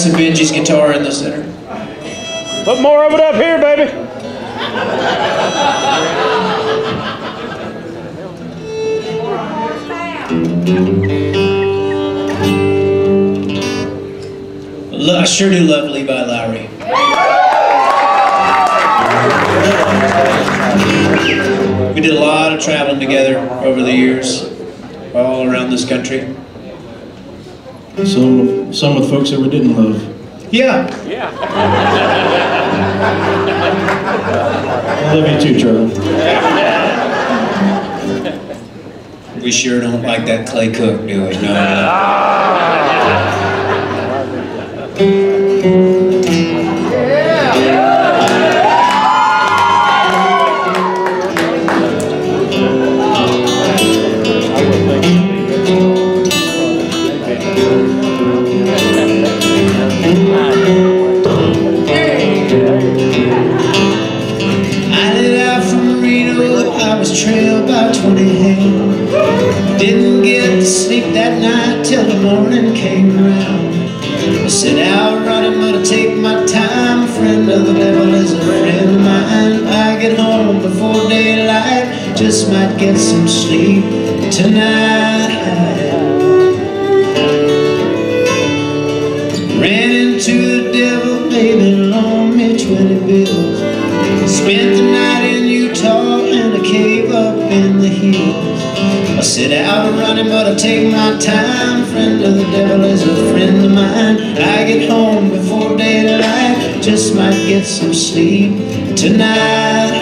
some Benji's guitar in the center. Put more of it up here, baby. I sure do love Levi Lowry. We did a lot of traveling together over the years, all around this country. Some with folks that we didn't love. Yeah. I love you too, Charlie. We sure don't like that Clay Cook, do we? No. Trailed by 20 hands. Didn't get to sleep that night till the morning came around. I set out running, but I take my time. A friend of the devil is a friend of mine. I get home before daylight, just might get some sleep tonight. Ran into the devil, baby, loaned me 20 bills. Spent the night in Utah in a cave up in the hills. I set out running, but I take my time. Friend of the devil is a friend of mine. I get home before daylight, just might get some sleep tonight.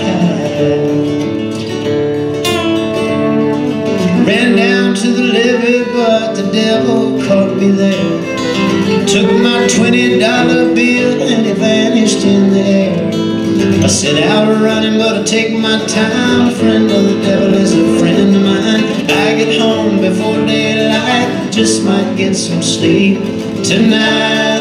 Ran down to the levee, but the devil caught me there. Took my $20 bill and it vanished in the air. I set out running, but I take my time. A friend of the devil is a friend of mine. I get home before daylight, just might get some sleep tonight.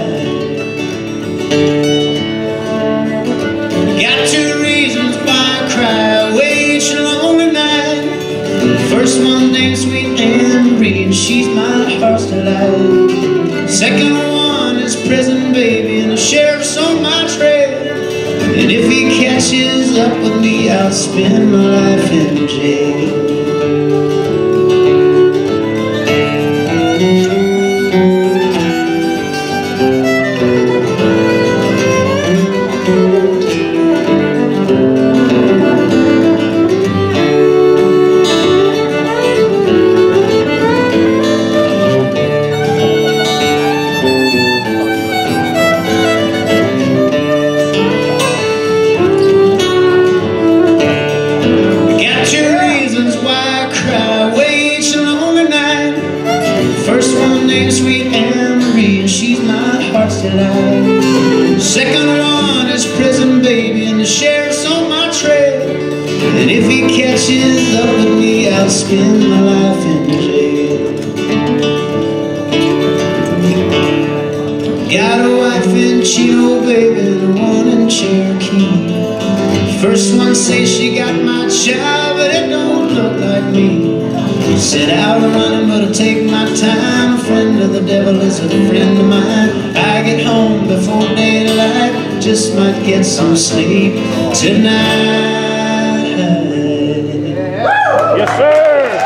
Got 2 reasons why I cry, wait a lonely night. First one named Sweet Anne Marie, and she's my heart's delight. Second one is prison baby, and the sheriff's on my trail. And if he catches up with me, I'll spend my life in jail. First one named Sweet Anne Marie, and she's my heart's delight. Second one is prison baby, and the sheriff's on my trail. And if he catches up with me, I'll spend my life in jail. Got a wife in Chino, baby, and one in Cherokee. First one says she got my child, but it don't look like me. Set out running, but I take my time. A friend of the devil is a friend of mine. I get home before daylight, just might get some sleep tonight. Yes, sir.